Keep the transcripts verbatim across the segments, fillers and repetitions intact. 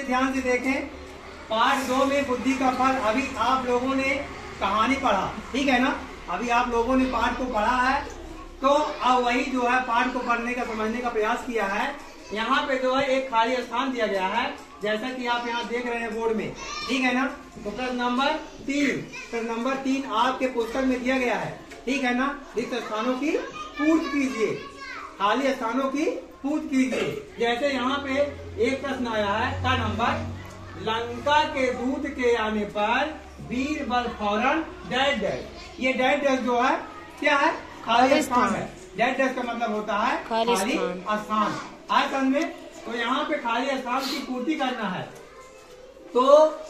ध्यान से देखें, पार्ट दो में बुद्धि का फल अभी आप लोगों ने कहानी पढ़ा, ठीक है ना। अभी आप लोगों ने पाठ को पढ़ा है, तो अब वही जो है पाठ को पढ़ने का समझने का प्रयास किया है। यहाँ पे जो है एक खाली स्थान दिया गया है, जैसा कि आप यहाँ देख रहे हैं बोर्ड में, ठीक है ना। तो प्रश्न नंबर तीन प्रश्न नंबर तीन आपके पुस्तक में दिया गया है, ठीक है ना। रिक्त स्थानों की पूर्ति कीजिए, खाली स्थानों की पूर्ति कीजिए। जैसे यहाँ पे एक प्रश्न आया है का नंबर, लंका के दूत के आने पर बीरबल फौरन डैश डैश। ये डैश डैश जो है क्या है, खाली स्थान है। डैश डैश का मतलब होता है खाली स्थान। आए समझ में। तो यहाँ पे खाली स्थान की पूर्ति करना है। तो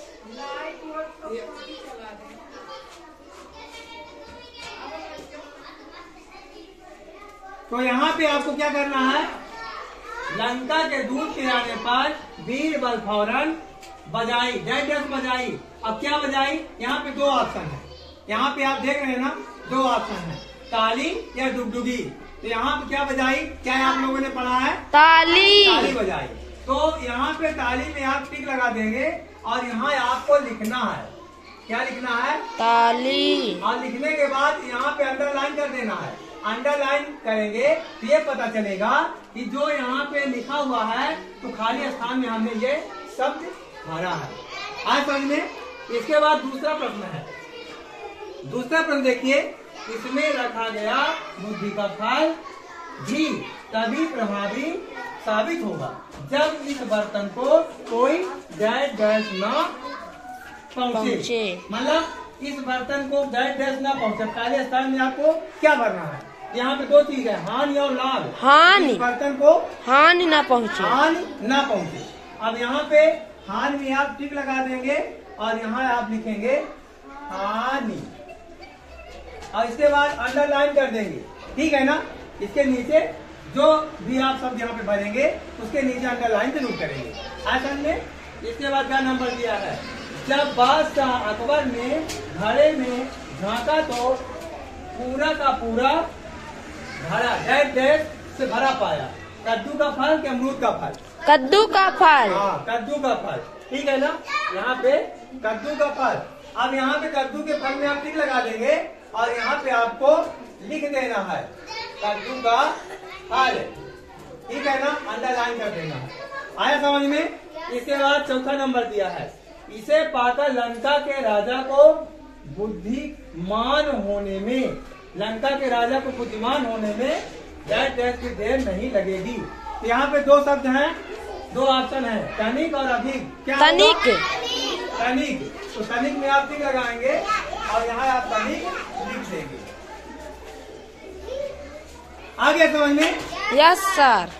तो यहाँ पे आपको क्या करना है, लंका के दूत के आने पर बीरबल फौरन बजाई, डैश डैश बजाई। अब क्या बजाई, यहाँ पे दो ऑप्शन है। यहाँ पे आप देख रहे हैं ना, दो ऑप्शन है, ताली या डुगडुगी। तो यहाँ पे क्या बजाई, क्या आप लोगों ने पढ़ा है, ताली ताली बजाई। तो यहाँ पे ताली में आप टिक लगा देंगे और यहाँ आपको लिखना है, क्या लिखना है, ताली। और लिखने के बाद यहाँ पे अंडरलाइन कर देना है। अंडरलाइन करेंगे तो ये पता चलेगा कि जो यहाँ पे लिखा हुआ है तो खाली स्थान में हमने ये शब्द भरा है। आज समझ में। इसके बाद दूसरा प्रश्न है। दूसरा प्रश्न देखिए, इसमें रखा गया बुद्धि का फल भी तभी प्रभावी साबित होगा जब इस बर्तन को कोई डैश डैश न पहुँचे। मतलब इस बर्तन को डैश डैश न पहुँचे। खाली स्थान में आपको क्या भरना है, यहाँ पे दो चीज है, हानि और लाभ। हानि, बर्तन को हानि न पहुँचे, हानि न पहुँचे। अब यहाँ पे हानि में आप टिक लगा देंगे और यहाँ आप लिखेंगे हानि, और इसके बाद अंडरलाइन कर देंगे, ठीक है ना। इसके नीचे जो भी आप सब यहाँ पे भरेंगे उसके नीचे अंडरलाइन जरूर करेंगे। आसन में इसके बाद क्या नंबर दिया है, जब बादशाह अकबर ने घड़े में झांका तो पूरा का पूरा भरा डैश डैश से भरा पाया। कद्दू का फल क्या अमरूद का फल, कद्दू का फल। हाँ, कद्दू का फल, ठीक है ना। यहाँ पे कद्दू का फल। अब यहाँ पे कद्दू के फल में आप टिक लगा देंगे और यहाँ पे आपको लिख देना है कद्दू का फल, ठीक है ना, अंडरलाइन कर देना है। आया समझ में। इसके बाद चौथा नंबर दिया है, इसे पाकर लंका के राजा को बुद्धिमान होने में, लंका के राजा को बुद्धिमान होने में डैश डैश की देर नहीं लगेगी। तो यहाँ पे दो शब्द हैं, दो ऑप्शन है, तनिक और अधिक। क्या तनिक, तनिक। तो तनिक में आप टिक लगाएंगे और यहाँ आप तनिक लिख देंगे। आ गया समझ में। Yes sir.